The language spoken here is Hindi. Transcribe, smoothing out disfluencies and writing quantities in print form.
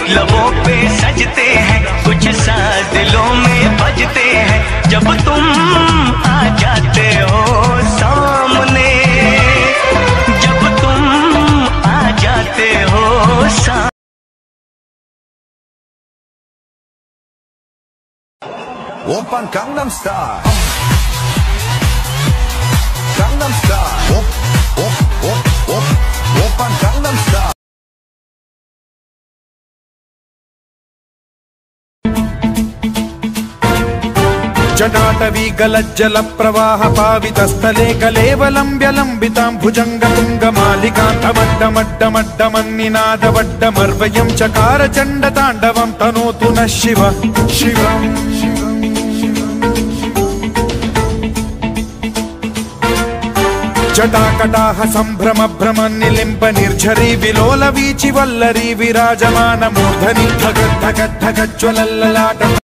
लबों पे सजते हैं, कुछ साज दिलों में बजते हैं, जब तुम आ जाते हो सामने, जब तुम आ जाते हो सामने। Oppan Gangnam Style, Gangnam Style, Oppan Gangnam Style. जटाटवी गलज्जल प्रवाह पावित स्थले कलेवलंब्य लंबितां भुजंग तुंग मालिकांतमड्डमड्डमड्डमन्निनादवड्डमर्वयं चकार चंड तांडवं तनोतु नः शिव शिवम् जटाकटाह संभ्रम भ्रम निलिंब निर्झरी विलोल वीचि वल्लरी विराजमान मूर्धनि धग धग धग ज्वलल्ललाट।